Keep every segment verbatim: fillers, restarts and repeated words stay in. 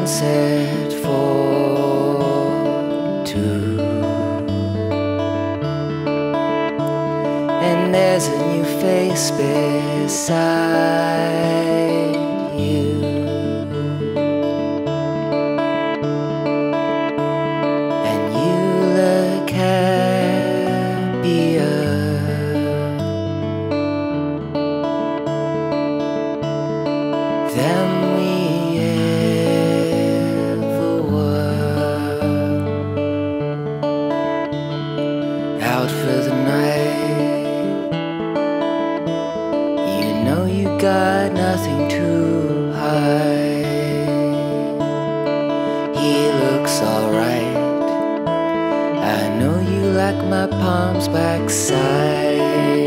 sunset for two, and there's a new face beside you. And you look happier than we ever were. Out for the night, you know you got nothing to hide. He looks alright, I know you like my palms backside.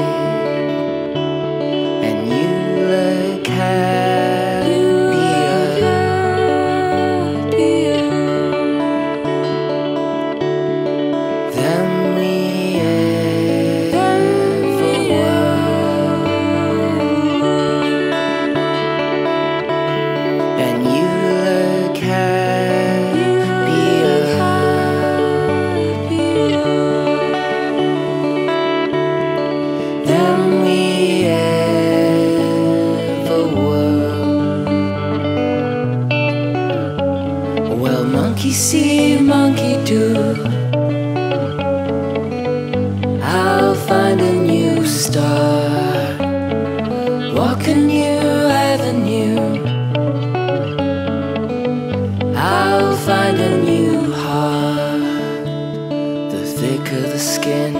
And you look happier than we ever were. And you look happier than we ever were. Well, monkey see, monkey do, I'll find a new star, walk a new avenue. I'll find a new heart, the thicker the skin,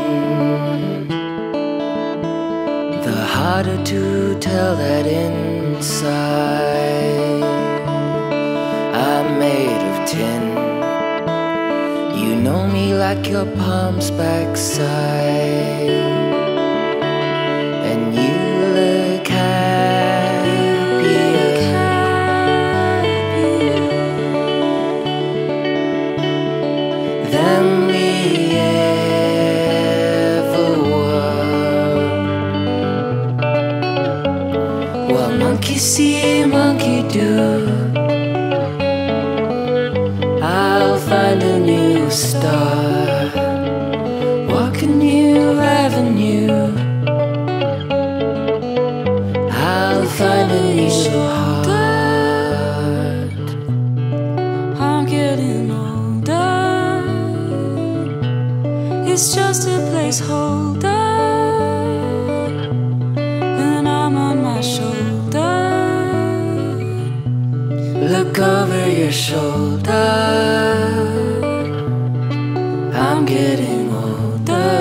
the harder to tell that inside. I'm made of tin, you know me like your palms backside. And you look happier than we ever were. Well, monkey see, monkey do, I'll find a new star, walk a new avenue. I'll find a new heart. I'm getting older, it's just a placeholder, and I'm on my shoulder. Look over your shoulder, I'm getting older.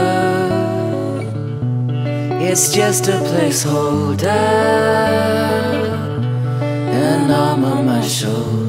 It's just a placeholder, and I'm on my shoulder.